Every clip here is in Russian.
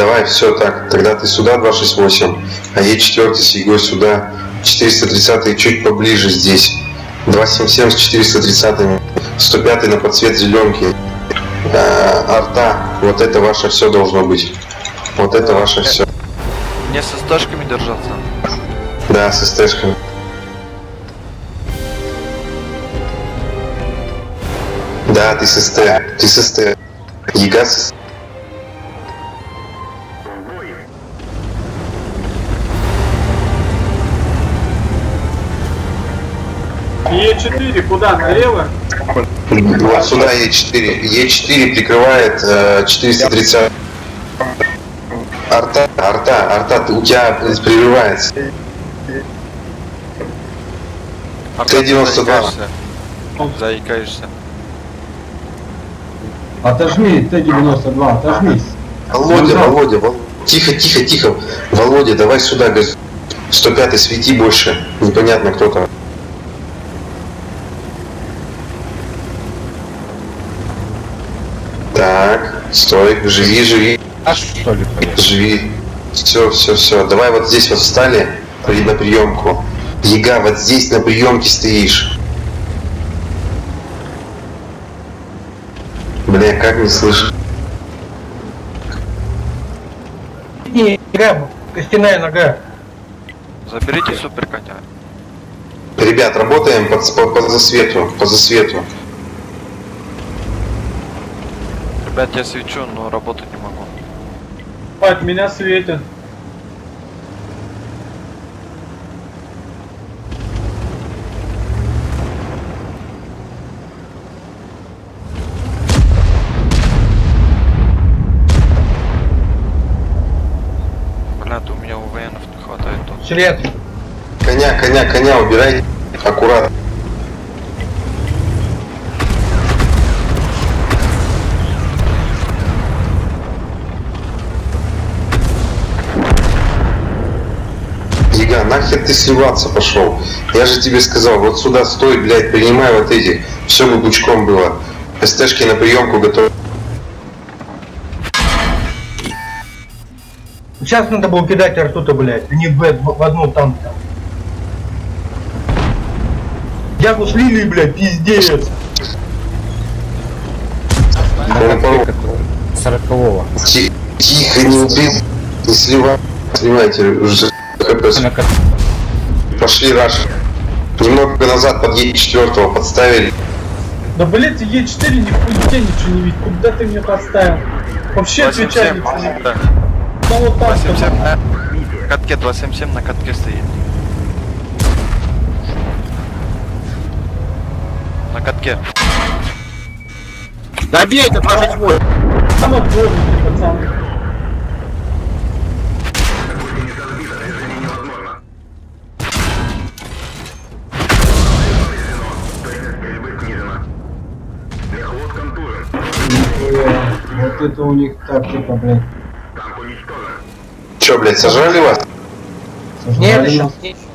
Давай, все так. Тогда ты сюда 268, а Е4 с Егой сюда. 430 чуть поближе здесь. 277 с 430, 105 на подсвет зеленки. Арта, вот это ваше все должно быть. Вот это ваше все. Мне со стажками держаться? Да, с СТшками. Да, ты с СТ. Ты с СТ. Яга с СТ. Е4 куда? Налево? Вот сюда Е4. Е4 прикрывает 430. Арта, у тебя прерывается. Т-92. Заикаешься. Отожми, Т-92, отожмись. Володя, тихо. Володя, давай сюда, 105-й, свети больше. Непонятно, кто там. Так, стой, живи. А что ли? Живи. Все. Давай вот здесь вот встали на приемку. Яга, вот здесь на приемке стоишь. Бля, как не слышу? Нога, костяная нога. Заберите супер коня. Ребят, работаем по засвету. Ребят, я свечу, но работать не могу. От меня светит. Блядь, у меня у военных не хватает тут. Члет. Коня убирай аккуратно. Яга, нахер ты сливаться пошел? Я же тебе сказал, вот сюда стой, блядь, принимай вот эти. Все бы бучком было. СТшки на приемку готовы. Сейчас надо было кидать арту-то, блядь, а не в одну там. Ягу слили, блядь, пиздец. 40-го. Тихо, не убил. Не сливайте уже. Пошли раш. Немного назад под Е4 подставили. Да блять, Е4 нихуя ничего не видит. Куда ты меня подставил? Вообще отвечай ничего не видит. Да вот так. 277 на катке, 277 на катке стоит. На катке. Добейте, 28. Там отборники, пацаны. Вот это у них тактика, блядь. Че, блядь, сожрали вас? Нет, еще.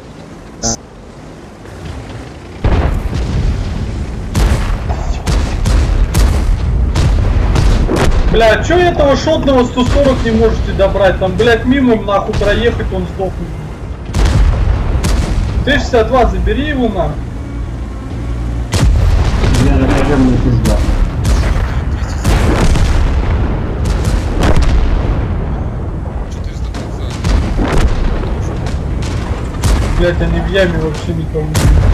Бля, чё этого шотного 140 не можете добрать? Там, блядь, мимо нахуй проехать, он сдохнет. Т-62, забери его нахуй. Я наверное, пизда. Блять, они в яме вообще никого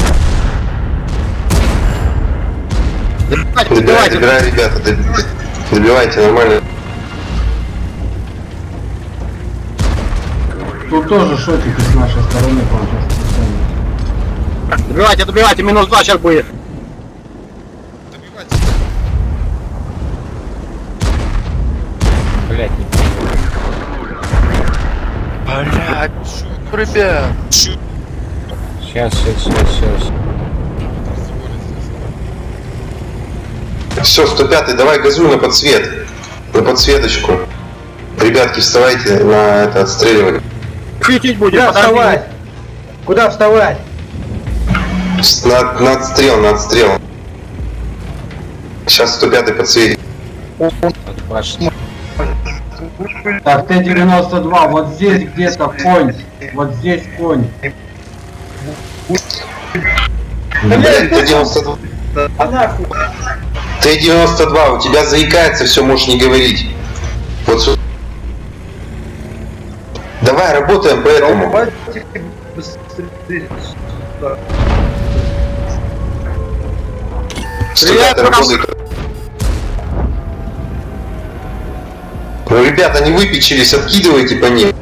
не видят. Добивай, ребята, добивайте нормально. Тут тоже шотики с нашей стороны, получается. Добивайте, минус 2 сейчас будет. Блять, не Блядь, ребят. Сейчас. Все, 105-й, давай газуй на подсвет. На подсветочку. Ребятки, вставайте на это, отстреливать. Светить будет, Куда вставать? Куда вставать? На отстрел. Сейчас 105-й подсветит. Пошли. Так, Т-92, вот здесь где-то конь. Вот здесь конь. Блядь, Т-92. А нахуй. Т-92, у тебя заикается, все, можешь не говорить. Вот сюда. Давай, работаем по этому. Студенты работают. Ну, ребята, не выпечились, откидывайте по ним.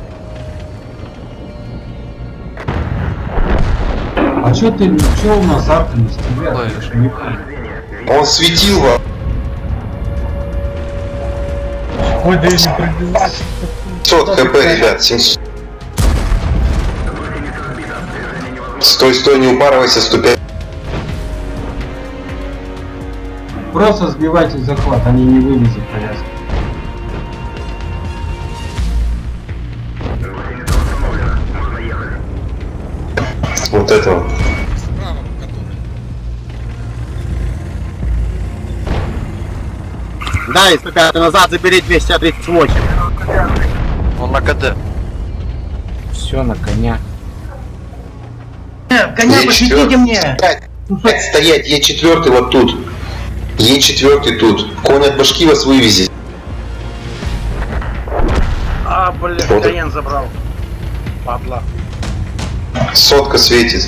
А чё у нас арка не стреляет? Я ж не понял. Он светил вам. Ой, да я не пробил. 500 хп, ребят, 700. Стой, не упарывайся, 105. Просто сбивайте захват, они не вылезут, повязки. Вот этого. Да, и 105 назад забери 238. Он на КД. Все на коня. Коня посветите мне! Стоять, Е4 вот тут. Е4 тут. Конь от башки вас вывезет. А, блин, вот. Каен забрал. Падла. Сотка светит.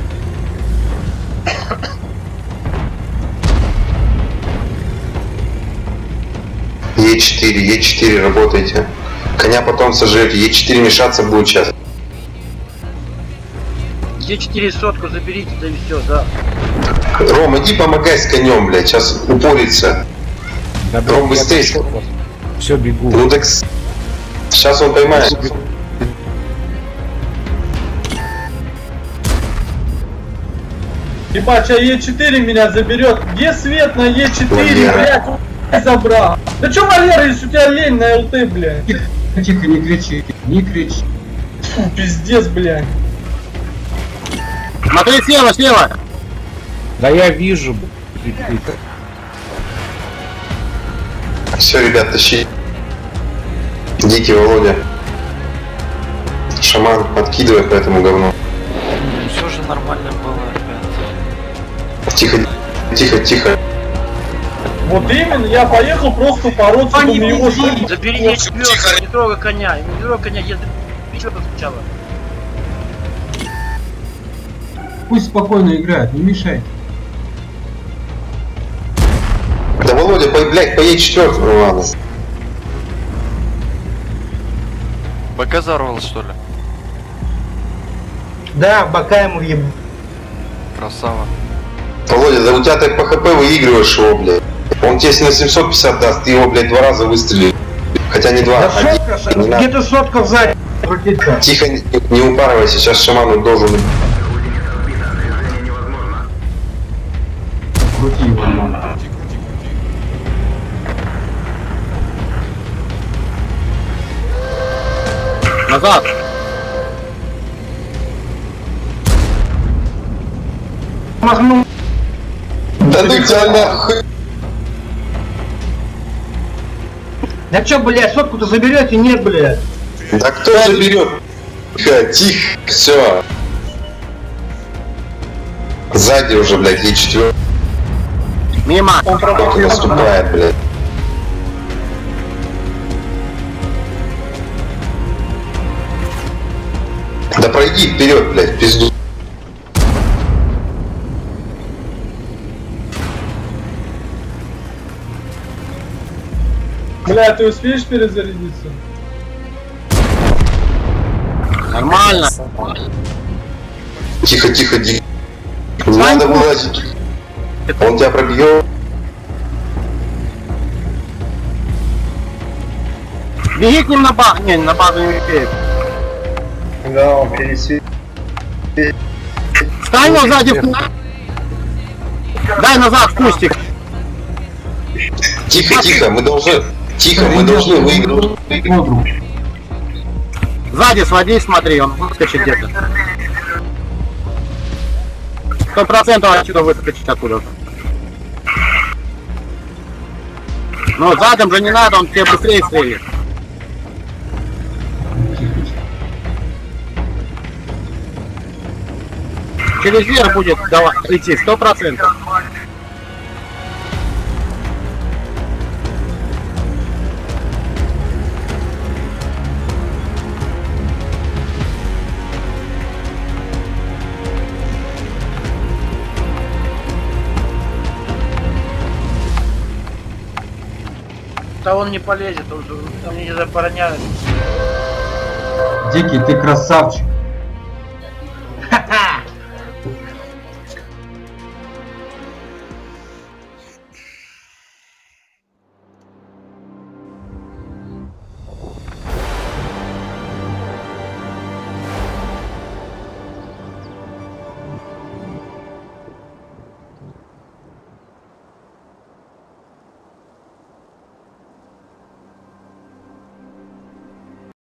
Е4 работайте. Коня потом сожрете. Е4 мешаться будет сейчас. Е4 сотку заберите, да и все, да. Ром, иди помогай с конем, блядь. Сейчас упорится. Да, Ром, быстрее. Все, бегу. Ну так сейчас он поймает. Ебать, а Е4 меня заберет. Где свет на Е4, Валера. блядь? Забрал. Да чё, Валера, если у тебя лень на ЛТ, блядь? Тихо, не кричи, не кричи. Фу, пиздец, блядь. Смотри, слева! Да я вижу. Все, ребят, тащи. Дикий Володя. Шаман, откидывай по этому говну. Все же нормально было, ребят. Тихо. Вот именно, я поехал просто бороться, думаю, его что... Забери Е4, не трогай коня, не трогай коня, я забери сначала. Пусть спокойно играют, не мешайте. Да, Володя, блядь, по Е4, ну ладно. БК взорвал, что ли? Да, бока ему еб... Красава. Володя, да у тебя так по ХП выигрываешь его, блядь. Он тебе на 750 даст, ты его, блядь, 2 раза выстрелил. Хотя не 2, Да а сотка, не где-то сотка сзади крутится. Тихо, не упарывайся, сейчас шаман он должен... Крути его надо. Назад! Махнул. Да ну тебя нахуй! Да чё, блядь, сотку-то заберете? Нет, блядь. Да кто заберет? Тихо, все. Сзади уже, блядь, Е4. Мимо! Только наступает, блядь. Да пройди вперед, блядь, пизду. Бля, ты успеешь перезарядиться? Нормально! Тихо. Не надо вылазить. Он тебя пробьет. Беги к ним на базу! Не, на базу не успеет. Да, он пересек. Стань его сзади в... Дай назад в кустик! Тихо, мы должны... мы должны выиграть. Подруг. Сзади своди, смотри, он выскочит где-то. 100% отсюда выскочить оттуда. Ну, задом же не надо, он тебе быстрее стрелит. Через верх будет давай, идти 100%. Да он не полезет, он не забороняет. Дикий, ты красавчик.